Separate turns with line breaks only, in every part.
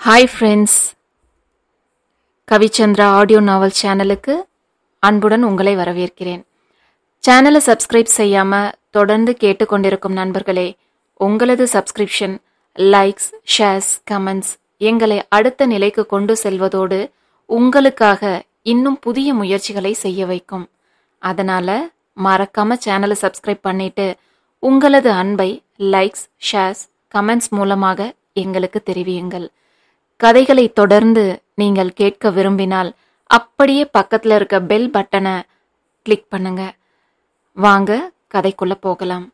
Hi friends, Kavichandra audio novel சேனலுக்கு அன்புடன் உங்களை வரவேற்கிறேன். சேனலை சப்ஸ்கிரைப் செய்யாமல் தொடர்ந்து கேட்டுக்கொண்டிருக்கும் நண்பர்களே, உங்களது சப்ஸ்கிரிப்ஷன், லைக்ஸ், ஷேர்ஸ், கமெண்ட்ஸ் எங்களை அடுத்த நிலைக்கு கொண்டு செல்வதோடு உங்களுக்காக இன்னும் புதிய முயற்சிகளை செய்ய வைக்கும். அதனால் மறக்காமல் சேனலை சப்ஸ்கிரைப் பண்ணிட்டு உங்களது அன்பை லைக்ஸ், ஷேர்ஸ், கமெண்ட்ஸ் மூலமாக எங்களுக்கு தெரிவியுங்கள். கதைகளை தொடர்ந்து நீங்கள் கேட்க விரும்பினால் அப்படியே பக்கத்தில் இருக்க பெல் பட்டனை கிளிக் பண்ணுங்க. வாங்க கதைக்குள்ள போகலாம்.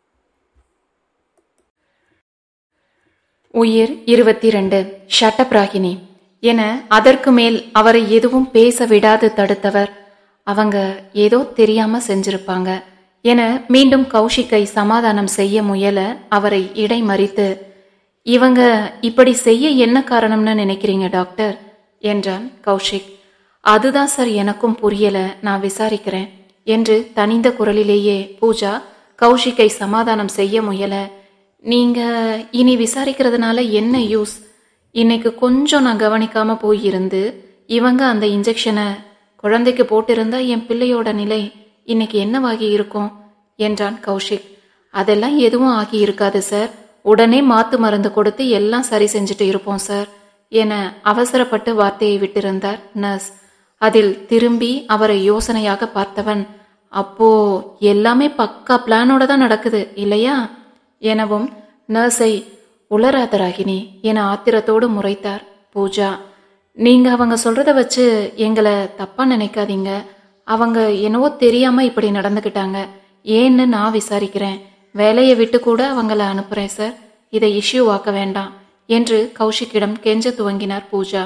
உயிர் 22 ஷட்டப்ராகினி என அதற்கு மேல் அவரை எதுவும் பேச விடாது தடுத்தவர். அவங்க ஏதோ தெரியாம செஞ்சிருப்பாங்க என மீண்டும் கௌஷிக்கை சமாதானம் செய்ய முயல அவரை இடைமறித்து, இவங்க இப்படி செய்ய என்ன காரணம்னு நினைக்கிறீங்க டாக்டர் என்றான் கௌஷிக். அதுதான் சார் எனக்கும் புரியல, நான் விசாரிக்கிறேன் என்று தனிந்த குரலிலேயே பூஜா கௌஷிக்கை சமாதானம் செய்ய முயல. நீங்க இனி விசாரிக்கிறதுனால என்ன யூஸ்? இன்னைக்கு கொஞ்சம் நான் கவனிக்காம போயிருந்து இவங்க அந்த இன்ஜெக்ஷனை குழந்தைக்கு போட்டிருந்தா என் பிள்ளையோட நிலை இன்னைக்கு என்னவாகி இருக்கும் என்றான் கௌஷிக். அதெல்லாம் எதுவும் ஆகி இருக்காது சார், உடனே மாத்து மருந்து கொடுத்து எல்லாம் சரி செஞ்சுட்டு இருப்போம் சார் என அவசரப்பட்டு வார்த்தையை விட்டிருந்தார் நர்ஸ். அதில் திரும்பி அவரை யோசனையாக பார்த்தவன், அப்போ எல்லாமே பக்கா பிளானோட தான் நடக்குது இல்லையா எனவும் நர்ஸை உளராத ராகினி என ஆத்திரத்தோடு முறைத்தார் பூஜா. நீங்க அவங்க சொல்றத வச்சு எங்களை தப்பா நினைக்காதீங்க. அவங்க என்னவோ தெரியாம இப்படி நடந்துக்கிட்டாங்க, ஏன்னு நான் விசாரிக்கிறேன், வேலையை விட்டு கூட அவங்கள அனுப்புறேன் சார், இதை இஷ்யூ ஆக்க வேண்டாம் என்று கௌஷிக்கிடம் கெஞ்ச துவங்கினார் பூஜா.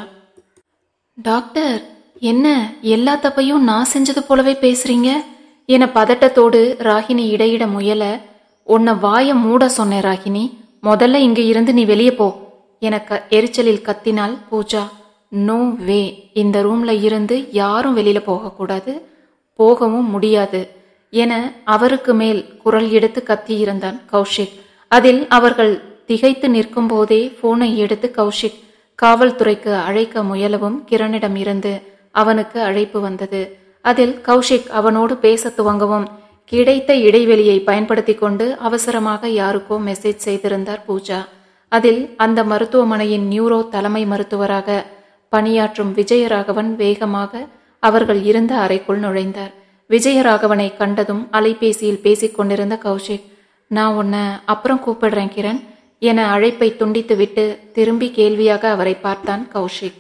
டாக்டர், என்ன எல்லா தப்பையும் நான் செஞ்சது போலவே பேசுறீங்க என பதட்டத்தோடு ராகினி இடையிட முயல. உன்னை வாய மூட சொன்னேன் ராகினி, முதல்ல இங்க இருந்து நீ வெளியே போ என எரிச்சலில் கத்தினாள் பூஜா. நோ வே, இந்த ரூம்ல இருந்து யாரும் வெளியில போகக்கூடாது, போகவும் முடியாது என அவருக்கு மேல் குரல் எடுத்து கத்தியிருந்தான் கௌஷிக். அதில் அவர்கள் திகைத்து நிற்கும் போதே போனை எடுத்து கௌஷிக் காவல்துறைக்கு அழைக்க முயலவும் கிரணிடம் இருந்து அவனுக்கு அழைப்பு வந்தது. அதில் கௌஷிக் அவனோடு பேச துவங்கவும் கிடைத்த இடைவெளியை பயன்படுத்தி கொண்டு அவசரமாக யாருக்கோ மெசேஜ் செய்திருந்தார் பூஜா. அதில் அந்த மருத்துவமனையின் நியூரோ தலைமை மருத்துவராக பணியாற்றும் விஜயராகவன் வேகமாக அவர்கள் இருந்த அறைக்குள் நுழைந்தார். விஜயராகவனை கண்டதும் அலைபேசியில் பேசிக் கொண்டிருந்த கௌஷிக், நான் உன்னை அப்புறம் கூப்பிடுறேன் கிரண் என அழைப்பை துண்டித்து விட்டு திரும்பி கேள்வியாக அவரை பார்த்தான் கௌஷிக்.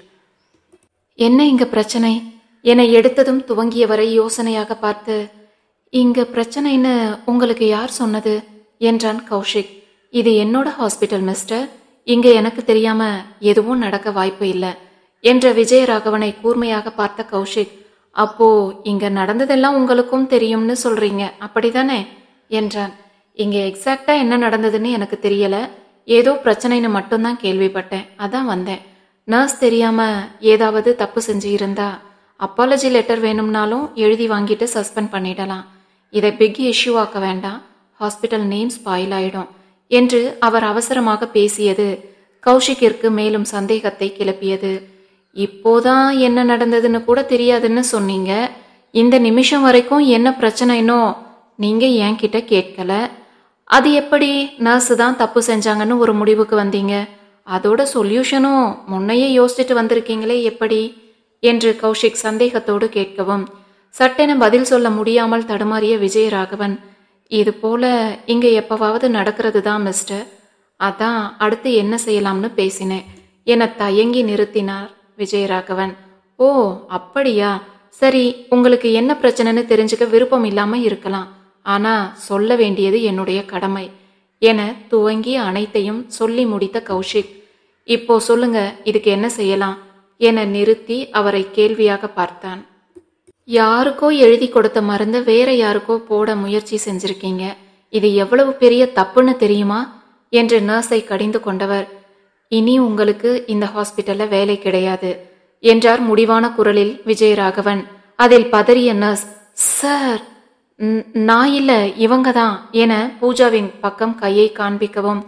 என்ன இங்க பிரச்சனை என எடுத்ததும் துவங்கியவரை யோசனையாக பார்த்து, இங்க பிரச்சனைன்னு உங்களுக்கு யார் சொன்னது என்றான் கௌஷிக். இது என்னோட ஹாஸ்பிட்டல் மிஸ்டர், இங்க எனக்கு தெரியாம எதுவும் நடக்க வாய்ப்பு இல்லை என்ற விஜயராகவனை கூர்மையாக பார்த்த கௌஷிக், அப்போ இங்க நடந்ததெல்லாம் உங்களுக்கும் தெரியும்னு சொல்றீங்க அப்படிதானே என்றான். இங்க எக்ஸாக்டா என்ன நடந்ததுன்னு எனக்கு தெரியல, ஏதோ பிரச்சனைன்னு மட்டும்தான் கேள்விப்பட்டேன், அதான் வந்தேன். நர்ஸ் தெரியாம ஏதாவது தப்பு செஞ்சு இருந்தா அப்பாலஜி லெட்டர் வேணும்னாலும் எழுதி வாங்கிட்டு சஸ்பெண்ட் பண்ணிடலாம், இதை பிக் இஷ்யூ ஆக்க வேண்டாம், ஹாஸ்பிட்டல் நேம் ஸ்பாயில் ஆயிடும் என்று அவர் அவசரமாக பேசியது கௌஷிக்கிற்கு மேலும் சந்தேகத்தை கிளப்பியது. இப்போதான் என்ன நடந்ததுன்னு கூட தெரியாதுன்னு சொன்னீங்க, இந்த நிமிஷம் வரைக்கும் என்ன பிரச்சனைனோ நீங்க என்கிட்ட கேட்கல, அது எப்படி நர்ஸ் தான் தப்பு செஞ்சாங்கன்னு ஒரு முடிவுக்கு வந்தீங்க, அதோட சொல்யூஷனும் முன்னையே யோசிச்சுட்டு வந்திருக்கீங்களே எப்படி என்று கௌஷிக் சந்தேகத்தோடு கேட்கவும் சட்டென பதில் சொல்ல முடியாமல் தடுமாறிய விஜயராகவன், இது போல இங்க எப்பவாவது நடக்கிறது தான் மிஸ்டர், அதான் அடுத்து என்ன செய்யலாம்னு பேசினேன் என தயங்கி நிறுத்தினார் விஜயராகவன். ஓ அப்படியா, சரி, உங்களுக்கு என்ன பிரச்சனைன்னு தெரிஞ்சுக்க விருப்பம் இல்லாம இருக்கலாம், ஆனா சொல்ல வேண்டியது என்னுடைய கடமை என துவங்கி அனைத்தையும் சொல்லி முடித்த கௌஷிக், இப்போ சொல்லுங்க இதுக்கு என்ன செய்யலாம் என நிறுத்தி அவரை கேள்வியாக பார்த்தான். யாருக்கோ எழுதி கொடுத்த மருந்த வேற யாருக்கோ போட முயற்சி செஞ்சிருக்கீங்க, இது எவ்வளவு பெரிய தப்புன்னு தெரியுமா என்று நர்ஸை கடிந்து கொண்டவர், இனி உங்களுக்கு இந்த ஹாஸ்பிட்டல்ல வேலை கிடையாது என்றார் முடிவான குரலில் விஜயராகவன். அதில் பதறிய நர்ஸ், சார் நான் இல்ல இவங்க தான் என பூஜாவின் பக்கம் கையை காண்பிக்கவும்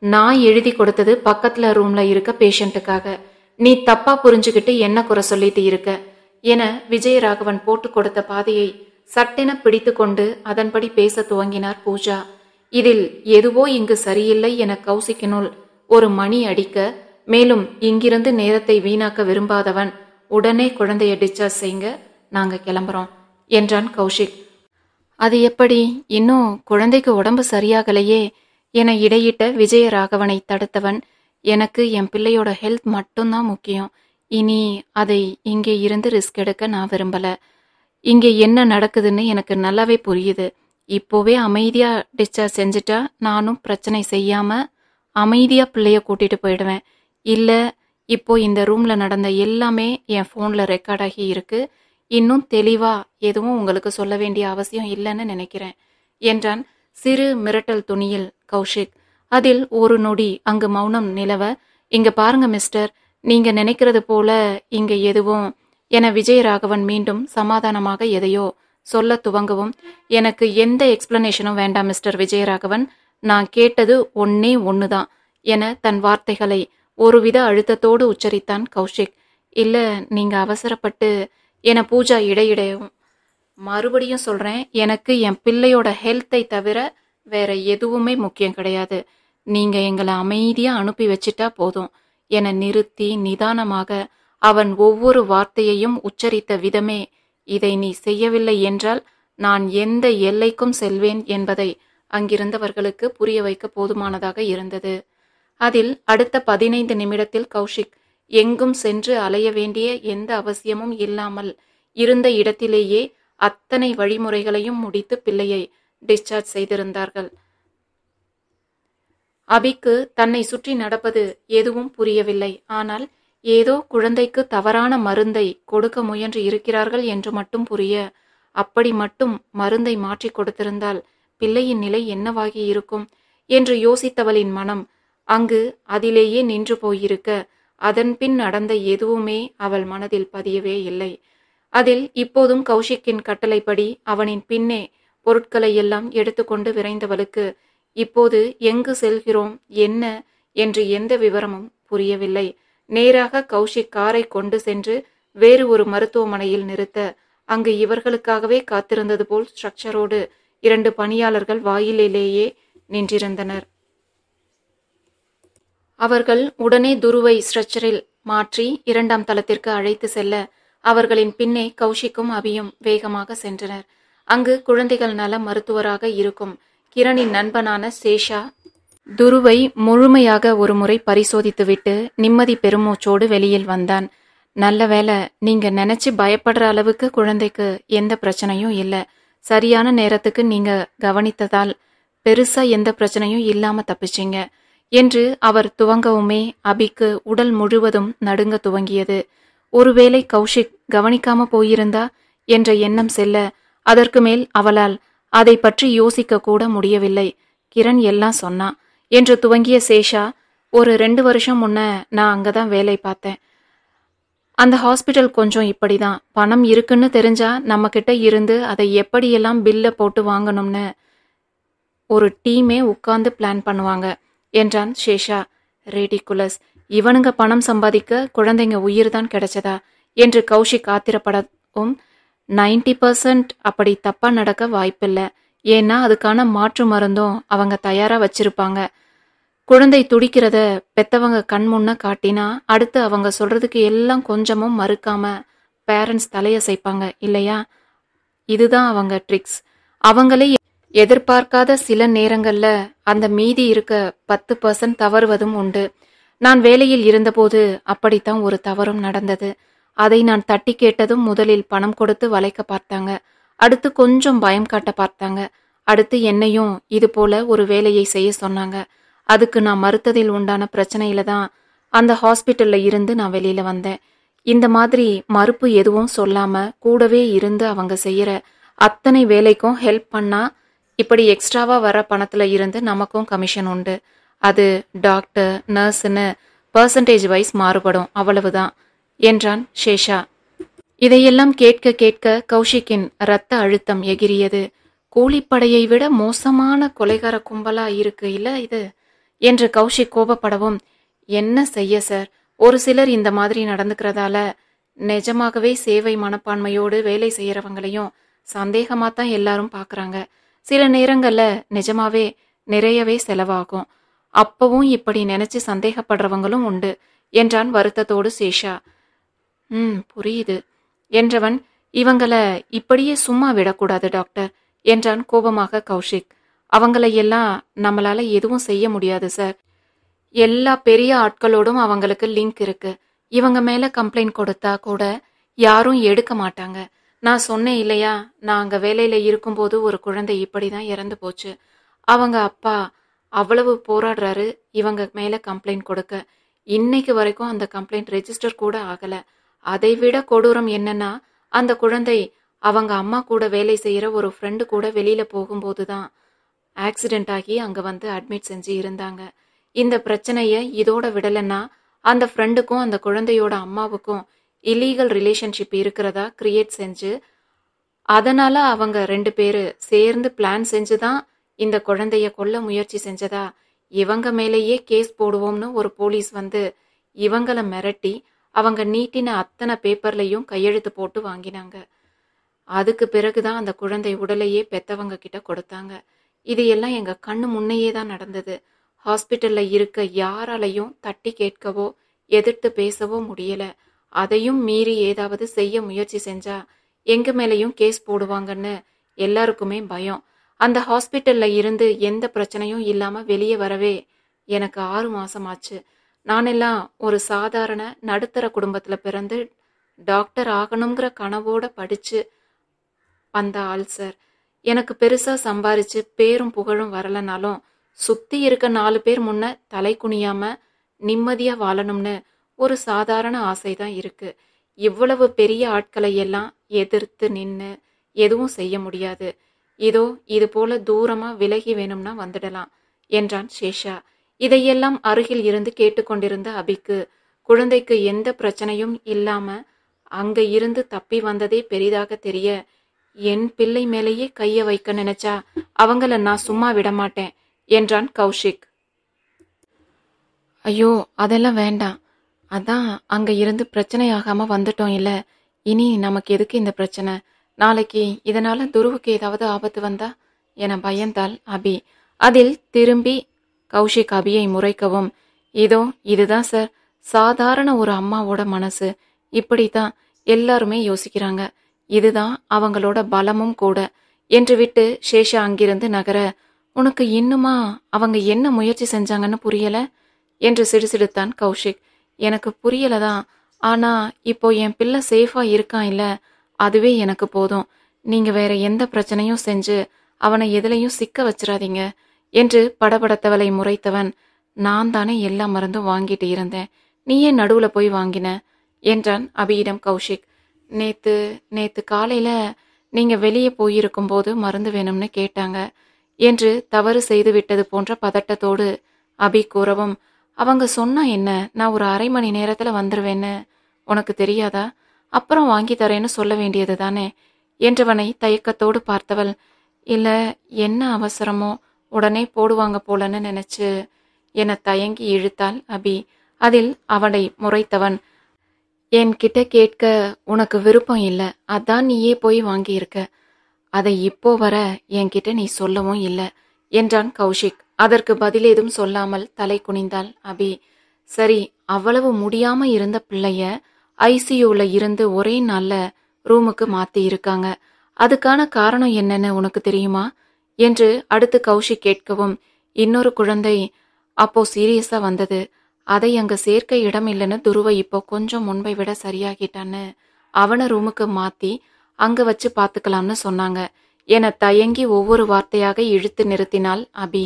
நான் எழுதி கொடுத்தது பக்கத்துல ரூம்ல இருக்க பேஷண்ட்டுக்காக. நீ தப்பா புரிஞ்சுக்கிட்டு என்ன குறை சொல்லிட்டு இருக்க என விஜயராகவன் போட்டு கொடுத்த பாதையை சட்டென பிடித்து கொண்டு அதன்படி பேச துவங்கினார் பூஜா. இதில் எதுவோ இங்கு சரியில்லை என கௌசிக்கினுள் ஒரு மணி அடிக்க, மேலும் இங்கிருந்து நேரத்தை வீணாக்க விரும்பாதவன் உடனே குழந்தைய டிஸ்சார்ஜ் செய்யுங்க, நாங்க கிளம்புறோம் என்றான் கௌஷிக். அது எப்படி, இன்னும் குழந்தைக்கு உடம்பு சரியாகலையே என இடையிட்ட விஜயராகவனை தடுத்தவன், எனக்கு என் பிள்ளையோட ஹெல்த் மட்டும்தான் முக்கியம். இனி அதை இங்கே இருந்து ரிஸ்க் எடுக்க நான் விரும்பல. இங்கே என்ன நடக்குதுன்னு எனக்கு நல்லாவே புரியுது. இப்போவே அமைதியா டிஸ்சார்ஜ் செஞ்சுட்டா நானும் பிரச்சனை செய்யாம அமைதியா பிள்ளைய கூட்டிட்டு போயிடுவேன். இல்ல, இப்போ இந்த ரூம்ல நடந்த எல்லாமே என் போன்ல ரெக்கார்ட் ஆகி இருக்கு. இன்னும் தெளிவா எதுவும் உங்களுக்கு சொல்ல வேண்டிய அவசியம் இல்லைன்னு நினைக்கிறேன் என்றான் சிறு மிரட்டல் துணியில் கௌஷிக். அதில் ஒரு நொடி அங்கு மௌனம் நிலவ, இங்க பாருங்க மிஸ்டர், நீங்க நினைக்கிறது போல இங்க எதுவும் என விஜயராகவன் மீண்டும் சமாதானமாக எதையோ சொல்ல துவங்கவும், எனக்கு எந்த எக்ஸ்பிளனேஷனும் வேண்டாம் மிஸ்டர் விஜயராகவன், நான் கேட்டது ஒன்னே ஒண்ணுதான் என தன் வார்த்தைகளை ஒருவித அழுத்தத்தோடு உச்சரித்தான் கௌஷிக். இல்ல, நீங்க அவசரப்பட்டு என பூஜா இடையிடையும், மறுபடியும் சொல்றேன், எனக்கு என் பிள்ளையோட ஹெல்த்தை தவிர வேற எதுவுமே முக்கியம் கிடையாது. நீங்க எங்களை அமைதியா அனுப்பி வச்சிட்டா போதும் என நிறுத்தி நிதானமாக அவன் ஒவ்வொரு வார்த்தையையும் உச்சரித்த விதமே, இதை நீ செய்யவில்லை என்றால் நான் எந்த எல்லைக்கும் செல்வேன் என்பதை அங்கிருந்தவர்களுக்கு புரிய வைக்க போதுமானதாக இருந்தது. அதில் அடுத்த 15 நிமிடத்தில் கௌஷிக் எங்கும் சென்று அலைய வேண்டிய எந்த அவசியமும் இல்லாமல் இருந்த இடத்திலேயே அத்தனை வழிமுறைகளையும் முடித்து பிள்ளையை டிஸ்சார்ஜ் செய்திருந்தார்கள். அபிக்கு தன்னை சுற்றி நடப்பது எதுவும் புரியவில்லை. ஆனால் ஏதோ குழந்தைக்கு தவறான மருந்தை கொடுக்க முயன்று இருக்கிறார்கள் என்று மட்டும் புரிய, அப்படி மட்டும் மருந்தை மாற்றி கொடுத்திருந்தால் பிள்ளையின் நிலை என்னவாகி இருக்கும் என்று யோசித்தவளின் மனம் அங்கு அதிலேயே நின்று போயிருக்க, அதன் பின் நடந்த எதுவுமே அவள் மனதில் பதியவே இல்லை. அதில் இப்போதும் கௌஷிக்கின் கட்டளைப்படி அவனின் பின்னே பொருட்களை எல்லாம் எடுத்துக்கொண்டு விரைந்தவளுக்கு இப்போது எங்கு செல்கிறோம் என்ன என்று எந்த விவரமும் புரியவில்லை. நேராக கௌஷிக் காரை கொண்டு சென்று வேறு ஒரு மருத்துவமனையில் நிறுத்த, அங்கு இவர்களுக்காகவே காத்திருந்தது போல் ஸ்ட்ரக்சரோடு 2 பணியாளர்கள் வாயிலேயே நின்றிருந்தனர். அவர்கள் உடனே துருவை ஸ்ட்ரெச்சரில் மாற்றி 2ஆம் தளத்திற்கு அழைத்து செல்ல, அவர்களின் பின்னே கௌஷிக்கும் அபியும் வேகமாக சென்றனர். அங்கு குழந்தைகள் நல மருத்துவராக இருக்கும் கிரணின் நண்பனான சேஷா துருவை முழுமையாக ஒரு முறை பரிசோதித்துவிட்டு நிம்மதி பெருமூச்சோடு வெளியில் வந்தான். நல்ல வேளை, நீங்க நினைச்சு பயப்படுற அளவுக்கு குழந்தைக்கு எந்த பிரச்சனையும் இல்லை. சரியான நேரத்துக்கு நீங்க கவனித்ததால் பெருசா எந்த பிரச்சனையும் இல்லாம தப்பிச்சிங்க என்று அவர் துவங்கவுமே அபிக்கு உடல் முழுவதும் நடுங்க துவங்கியது. ஒருவேளை கௌஷிக் கவனிக்காம போயிருந்தா என்ற எண்ணம் செல்ல, அதற்கு மேல் அவளால் அதை பற்றி யோசிக்க கூட முடியவில்லை. கிரண் எல்லாம் சொன்னான் என்று துவங்கிய சேஷா, ஒரு 2 வருஷம் முன்ன நான் அங்கதான் வேலை பார்த்தேன். அந்த ஹாஸ்பிட்டல் கொஞ்சம் இப்படிதான். பணம் இருக்குன்னு தெரிஞ்சா நம்ம கிட்ட இருந்து அதை எப்படியெல்லாம் பில்ல போட்டு வாங்கணும்னு ஒரு டீமே உட்கார்ந்து பிளான் பண்ணுவாங்க என்றான் சேஷா. ரேடிகுலஸ், இவனுங்க பணம் சம்பாதிக்க குழந்தைங்க உயிர் தான் கிடைச்சதா என்று கௌஷிக் ஆத்திரப்படவும், 90% அப்படி தப்பா நடக்க வாய்ப்பில்லை. ஏன்னா அதுக்கான மாற்று மருந்தும் அவங்க தயாரா வச்சிருப்பாங்க. குழந்தை துடிக்கிறத பெத்தவங்க கண் முன்ன காட்டினா அடுத்து அவங்க சொல்றதுக்கு எல்லாம் கொஞ்சமும் மறுக்காம பேரண்ட்ஸ் தலையசைப்பாங்க இல்லையா? இதுதான் அவங்க ட்ரிக்ஸ். அவங்களே எதிர்பார்க்காத சில நேரங்கள்ல அந்த மீதி இருக்க 10% தவறுவதும் உண்டு. நான் வேலையில் இருந்தபோது அப்படித்தான் ஒரு தவறும் நடந்தது. அதை நான் தட்டி கேட்டதும் முதலில் பணம் கொடுத்து வளைக்க பார்த்தாங்க. அடுத்து கொஞ்சம் பயம் காட்ட பார்த்தாங்க. அடுத்து என்னையும் இது போல ஒரு வேலையை செய்ய சொன்னாங்க. அதுக்கு நான் மறுத்ததில் உண்டான பிரச்சனையில தான் அந்த ஹாஸ்பிட்டல்ல இருந்து நான் வெளியில வந்தேன். இந்த மாதிரி மறுப்பு எதுவும் சொல்லாம கூடவே இருந்து அவங்க செய்யற அத்தனை வேலைக்கும் ஹெல்ப் பண்ணா இப்படி எக்ஸ்ட்ராவா வர பணத்துல இருந்து நமக்கும் கமிஷன் உண்டு. அது டாக்டர் நர்ஸ்ன்னு பர்சன்டேஜ் வைஸ் மாறுபடும், அவ்வளவுதான் என்றான் சேஷா. இதையெல்லாம் கேட்க கேட்க கௌஷிக்கின் இரத்த அழுத்தம் எகிரியது. கூலிப்படையை விட மோசமான கொலைகார கும்பலா இருக்கு இல்ல இது என்று கௌஷிக் கோபப்படவும், என்ன செய்ய சார், ஒரு சிலர் இந்த மாதிரி நடந்துக்கிறதால நிஜமாகவே சேவை மனப்பான்மையோடு வேலை செய்யறவங்களையும் சந்தேகமாத்தான் எல்லாரும் பாக்குறாங்க. சில நேரங்கள்ல நிஜமாவே நிறையவே செலவாகும். அப்பவும் இப்படி நினைச்சு சந்தேகப்படுறவங்களும் உண்டு என்றான் வருத்தத்தோடு சேஷா. புரியுது என்றவன், இவங்கள இப்படியே சும்மா விடக்கூடாது டாக்டர் என்றான் கோபமாக கௌஷிக். அவங்களையெல்லாம் நம்மளால எதுவும் செய்ய முடியாது சார். எல்லா பெரிய ஆட்களோடும் அவங்களுக்கு லிங்க் இருக்கு. இவங்க மேல கம்ப்ளைண்ட் கொடுத்தா கூட யாரும் எடுக்க மாட்டாங்க. நான் சொன்னேன் இல்லையா, நான் அங்க வேலையில இருக்கும்போது ஒரு குழந்தை இப்படிதான் இறந்து போச்சு. அவங்க அப்பா அவ்வளவு போராடுறாரு இவங்க மேல கம்ப்ளைண்ட் கொடுக்க. இன்னைக்கு வரைக்கும் அந்த கம்ப்ளைண்ட் ரெஜிஸ்டர் கூட ஆகல. அதை விட கொடூரம் என்னன்னா, அந்த குழந்தை அவங்க அம்மா கூட வேலை செய்யற ஒரு ஃப்ரெண்டு கூட வெளியில போகும்போதுதான் ஆக்சிடென்ட் ஆகி அங்க வந்து அட்மிட் செஞ்சு இருந்தாங்க. இந்த பிரச்சனைய இதோட விடலன்னா அந்த ஃப்ரெண்டுக்கும் அந்த குழந்தையோட அம்மாவுக்கும் இல்லீகல் ரிலேஷன்ஷிப் இருக்கிறதா கிரியேட் செஞ்சு, அதனால அவங்க 2 பேரு சேர்ந்து பிளான் செஞ்சுதான் இந்த குழந்தைய கொல்ல முயற்சி செஞ்சதா இவங்க மேலேயே கேஸ் போடுவோம்னு ஒரு போலீஸ் வந்து இவங்கள மிரட்டி அவங்க நீட்டின அத்தனை பேப்பர்லையும் கையெழுத்து போட்டு வாங்கினாங்க. அதுக்கு பிறகுதான் அந்த குழந்தை உடலையே பெத்தவங்க கிட்ட கொடுத்தாங்க. இது எல்லாம் எங்க கண்ணு முன்னையே தான் நடந்தது. ஹாஸ்பிட்டல்ல இருக்க யாராலையும் தட்டி கேட்கவோ எதிர்த்து பேசவோ முடியல. அதையும் மீறி ஏதாவது செய்ய முயற்சி செஞ்சா எங்க மேலையும் கேஸ் போடுவாங்கன்னு எல்லாருக்குமே பயம். அந்த ஹாஸ்பிட்டல்ல இருந்து எந்த பிரச்சனையும் இல்லாம வெளியே வரவே எனக்கு 6 மாசம் ஆச்சு. நானெல்லாம் ஒரு சாதாரண நடுத்தர குடும்பத்துல பிறந்து டாக்டர் ஆகணுங்கிற கனவோட படிச்சு வந்த ஆள் சார். எனக்கு பெருசா சம்பாரிச்சு பேரும் புகழும் வரலனாலும் சுத்தி இருக்க 4 பேர் முன்ன தலை குனியாம நிம்மதியா வாழணும்னு ஒரு சாதாரண ஆசைதான் இருக்கு. இவ்வளவு பெரிய ஆட்களை எல்லாம் எதிர்த்து நின்னு எதுவும் செய்ய முடியாது. இதோ இது போல தூரமா விலகி வேணும்னா வந்துடலாம் என்றான் சேஷா. இதையெல்லாம் அருகில் இருந்து கேட்டுக்கொண்டிருந்த அபிக்கு குழந்தைக்கு எந்த பிரச்சனையும் இல்லாம அங்க இருந்து தப்பி வந்ததே பெரிதாக தெரிய, என் பிள்ளை மேலேயே கைய வைக்க நினைச்சா அவங்கள நான் சும்மா விடமாட்டேன் என்றான் கௌஷிக். ஐயோ, அதெல்லாம் வேண்டாம். அதான் அங்க இருந்து பிரச்சனை ஆகாம வந்துட்டோம் இல்ல, இனி நமக்கு எதுக்கு இந்த பிரச்சனை? நாளைக்கு இதனால துருவுக்கு ஏதாவது ஆபத்து வந்தா என பயந்தாள் அபி. அதில் திரும்பி கௌஷிக் அபியை முறைக்கவும், இதோ இதுதான் சார் சாதாரண ஒரு அம்மாவோட மனசு. இப்படித்தான் எல்லாருமே யோசிக்கிறாங்க. இதுதான் அவங்களோட பலமும் கூட என்று விட்டு சேஷா அங்கிருந்து நகர, உனக்கு இன்னுமா அவங்க என்ன முயற்சி செஞ்சாங்கன்னு புரியல என்று சிடுசிடுத்தான் கௌஷிக். எனக்கு புரியலதான், ஆனா இப்போ என் பிள்ளை சேஃபா இருக்கான் இல்ல, அதுவே எனக்கு போதும். நீங்க வேற எந்த பிரச்சனையும் செஞ்சு அவனை எதுலையும் சிக்க வச்சிடாதீங்க என்று படபடத்தவளை முறைத்தவன், நான் தானே எல்லா மருந்தும் வாங்கிட்டு இருந்தேன், நீ ஏன் நடுவுல போய் வாங்கின என்றான் அபியிடம் கௌஷிக். நேத்து காலையில நீங்க வெளியே போயிருக்கும் போது மருந்து வேணும்னு கேட்டாங்க என்று தவறு செய்து விட்டது போன்ற பதட்டத்தோடு அபி கூறவும், அவங்க சொன்னா என்ன, நான் ஒரு 1/2 மணி நேரத்துல வந்துருவேன்னு உனக்கு தெரியாதா? அப்புறம் வாங்கி தரேன்னு சொல்ல வேண்டியது தானே என்றவனை தயக்கத்தோடு பார்த்தவள், இல்ல என்ன அவசரமோ உடனே போடுவாங்க போலன்னு நினைச்சு என தயங்கி இழுத்தாள் அபி. அதில் அவனை முறைத்தவன், என்கிட்ட கேட்க உனக்கு விருப்பம் இல்ல, அதான் நீயே போய் வாங்கியிருக்க. அதை இப்போ வர என்கிட்ட நீ சொல்லவும் இல்லை என்றான் கௌஷிக். அதற்கு பதிலேதும் சொல்லாமல் தலை குனிந்தாள் அபி. சரி, அவ்வளவு முடியாம இருந்த பிள்ளைய ஐசியூல இருந்து ஒரே நாள்ல ரூமுக்கு மாத்தி இருக்காங்க. அதுக்கான காரணம் என்னன்னு உனக்கு தெரியுமா என்று அடுத்து கௌஷிக் கேட்கவும், இன்னொரு குழந்தை அப்போ சீரியஸா வந்தது, அதை அங்க சேர்க்க இடம் இல்லைன்னு துருவை இப்போ கொஞ்சம் முன்பை விட சரியாகிட்டான்னு அவனை ரூமுக்கு மாத்தி அங்க வச்சு பாத்துக்கலாம்னு சொன்னாங்க என தயங்கி ஒவ்வொரு வார்த்தையாக இழுத்து நிறுத்தினாள் அபி.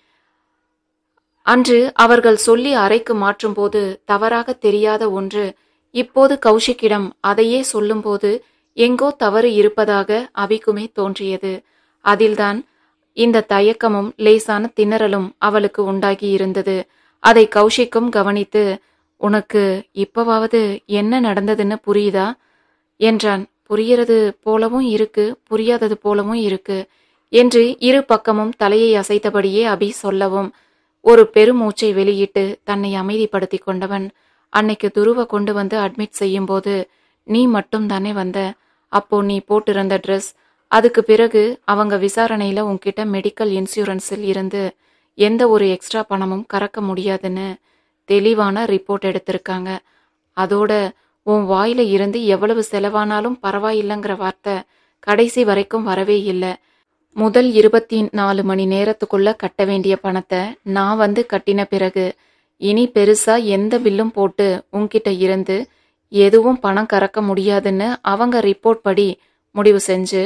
அன்று அவர்கள் சொல்லி அறைக்கு மாற்றும் போது தவறாக தெரியாத ஒன்று இப்போது கௌஷிக்கிடம் அதையே சொல்லும்போது எங்கோ தவறு இருப்பதாக அபிக்குமே தோன்றியது. அதில்தான் இந்த தயக்கமும் லேசான திணறலும் அவளுக்கு உண்டாகி இருந்தது. அதை கௌஷிக்கும் கவனித்து, உனக்கு இப்பவாவது என்ன நடந்ததுன்னு புரியுதா என்றான். புரியறது போலவும் இருக்கு, புரியாதது போலவும் இருக்கு என்று இரு பக்கமும் தலையை அசைத்தபடியே அபி சொல்லவும், ஒரு பெருமூச்சை வெளியிட்டு தன்னை அமைதிப்படுத்தி கொண்டவன், அன்னைக்கு துருவ கொண்டு வந்து அட்மிட் செய்யும்போது நீ மட்டும் தானே வந்த? அப்போ நீ போட்டிருந்த ட்ரெஸ், அதுக்கு பிறகு அவங்க விசாரணையில உன்கிட்ட மெடிக்கல் இன்சூரன்ஸில் இருந்து எந்த ஒரு எக்ஸ்ட்ரா பணமும் கறக்க முடியாதுன்னு தெளிவான ரிப்போர்ட் எடுத்திருக்காங்க. அதோட உன் வாயில இருந்து எவ்வளவு செலவானாலும் பரவாயில்லைங்கிற வார்த்தை கடைசி வரைக்கும் வரவே இல்லை. முதல் 24 மணி நேரத்துக்குள்ள கட்ட வேண்டிய பணத்தை நான் வந்து கட்டின பிறகு இனி பெருசா எந்த பில்லும் போட்டு உன்கிட்ட இருந்து எதுவும் பணம் கறக்க முடியாதுன்னு அவங்க ரிப்போர்ட் படி முடிவு செஞ்சு,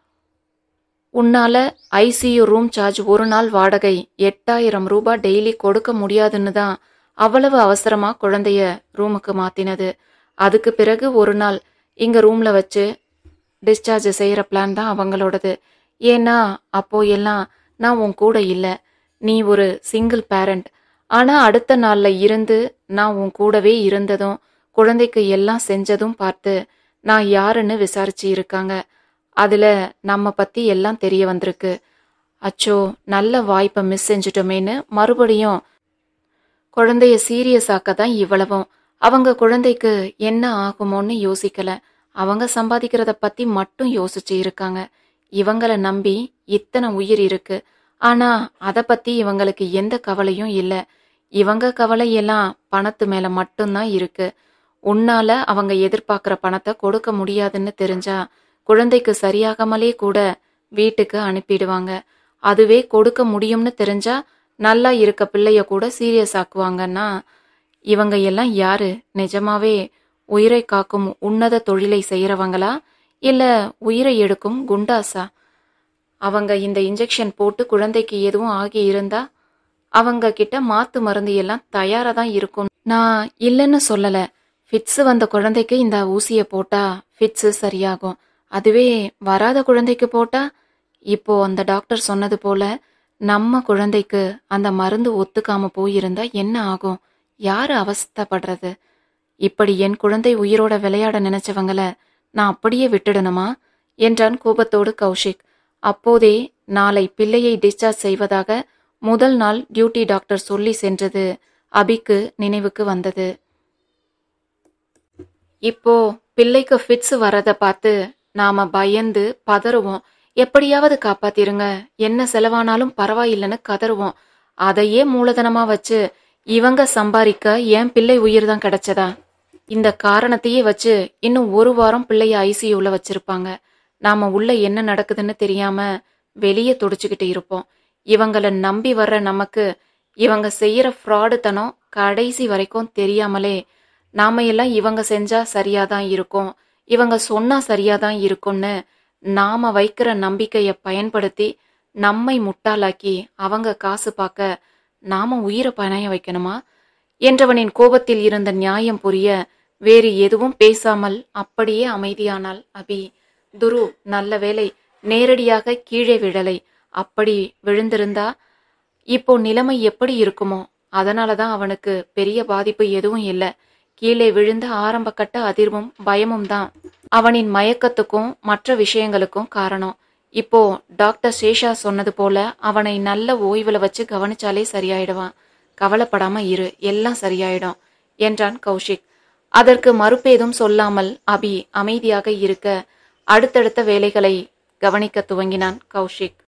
உன்னால ஐசியூ ரூம் சார்ஜ் ஒரு நாள் வாடகை 8000 ரூபாய் டெய்லி கொடுக்க முடியாதுன்னு தான் அவ்வளவு அவசரமா குழந்தைய ரூமுக்கு மாத்தினது. அதுக்கு பிறகு ஒரு நாள் இங்க ரூம்ல வச்சு டிஸ்சார்ஜ் செய்யற பிளான் தான் அவங்களோடது. ஏன்னா அப்போ எல்லாம் நான் உன் கூட இல்லை, நீ ஒரு சிங்கிள் பேரண்ட். ஆனா அடுத்த நாள்ல இருந்து நான் உன் கூடவே இருந்ததும் குழந்தைக்கு எல்லாம் செஞ்சதும் பார்த்து நான் யாருன்னு விசாரிச்சு இருக்காங்க. அதுல நம்ம பத்தி எல்லாம் தெரிய வந்திருக்கு. அச்சோ, நல்ல வாய்ப்பை மிஸ் செஞ்சுட்டோமேன்னு மறுபடியும் குழந்தைய சீரியஸ் ஆக்க தான் இவ்வளவும். அவங்க குழந்தைக்கு என்ன ஆகுமோன்னு யோசிக்கல, அவங்க சம்பாதிக்கிறத பத்தி மட்டும் யோசிச்சு இருக்காங்க. இவங்கள நம்பி இத்தனை உயிர் இருக்கு, ஆனா அத பத்தி இவங்களுக்கு எந்த கவலையும் இல்லை. இவங்க கவலை எல்லாம் பணத்து மேல மட்டும்தான் இருக்கு. உன்னால அவங்க எதிர்பார்க்கிற பணத்தை கொடுக்க முடியாதுன்னு தெரிஞ்சா குழந்தைக்கு சரியாகாமலே கூட வீட்டுக்கு அனுப்பிடுவாங்க. அதுவே கொடுக்க முடியும்னு தெரிஞ்சா நல்லா இருக்க பிள்ளைய கூட சீரியஸ் ஆக்குவாங்கன்னா இவங்க எல்லாம் யாரு? நிஜமாவே உயிரை காக்கும் உன்னத தொழிலை செய்யறவங்களா, இல்ல உயிரை எடுக்கும் குண்டாஸா? அவங்க இந்த இன்ஜெக்ஷன் போட்டு குழந்தைக்கு எதுவும் ஆகி இருந்தா அவங்க கிட்ட மாத்து மருந்து எல்லாம் தயாரா தான் இருக்கும். நான் இல்லைன்னு சொல்லல. ஃபிட்ஸ் வந்த குழந்தைக்கு இந்த ஊசியை போட்டா ஃபிட்ஸ் சரியாகும். அதுவே வராத குழந்தைக்கு போட்டா, இப்போ அந்த டாக்டர் சொன்னது போல நம்ம குழந்தைக்கு அந்த மருந்து ஒத்துக்காம போயிருந்தா என்ன ஆகும்? யாரு அவஸ்தைப்படுறது? இப்படி என் குழந்தை உயிரோட விளையாட நினைச்சவங்கள நான் அப்படியே விட்டுடணுமா என்றான் கோபத்தோடு கௌஷிக். அப்போதே நாளை பிள்ளையை டிஸ்சார்ஜ் செய்வதாக முதல் நாள் டியூட்டி டாக்டர் சொல்லி சென்றது அபிக்கு நினைவுக்கு வந்தது. இப்போ பிள்ளைக்கு ஃபிட்ஸ் வரத பார்த்து நாம பயந்து பதறுவோம். எப்படியாவது காப்பாத்திருங்க, என்ன செலவானாலும் பரவாயில்லைன்னு கதறுவோம். அதையே மூலதனமா வச்சு இவங்க சம்பாதிக்க என் பிள்ளை உயிர் தான் கிடைச்சதா? இந்த காரணத்தையே வச்சு இன்னும் ஒரு வாரம் பிள்ளைய ஐசியூல வச்சிருப்பாங்க. நாம உள்ள என்ன நடக்குதுன்னு தெரியாம வெளியே துடிச்சுக்கிட்டு இருப்போம். இவங்கள நம்பி வர்ற நமக்கு இவங்க செய்யற ஃப்ராடுத்தனம் கடைசி வரைக்கும் தெரியாமலே நாம எல்லாம் இவங்க செஞ்சா சரியாதான் இருக்கும், இவங்க சொன்னா சரியாதான் இருக்கும்னு நாம வைக்கிற நம்பிக்கைய பயன்படுத்தி நம்மை முட்டாளாக்கி அவங்க காசு பார்க்க நாம உயிரை பணைய வைக்கணுமா என்றவனின் கோபத்தில் இருந்த நியாயம் புரிய வேறு எதுவும் பேசாமல் அப்படியே அமைதியானாள் அபி. துரு நல்ல வேளை நேரடியாக கீழே விழலை. அப்படி விழுந்திருந்தா இப்போ நிலைமை எப்படி இருக்குமோ? அதனாலதான் அவனுக்கு பெரிய பாதிப்பு எதுவும் இல்லை. கீழே விழுந்த ஆரம்ப கட்ட அதிர்வும் பயமும் தான் அவனின் மயக்கத்துக்கும் மற்ற விஷயங்களுக்கும் காரணம். இப்போ டாக்டர் சேஷா சொன்னது போல அவனை நல்ல ஓய்வுல வச்சு கவனிச்சாலே சரியாயிடுவான். கவலைப்படாம இரு, எல்லாம் சரியாயிடும் என்றான் கௌஷிக். அதற்கு மறுபேதும் சொல்லாமல் அபி அமைதியாக இருக்க அடுத்தடுத்த வேலைகளை கவனிக்க துவங்கினான் கௌஷிக்.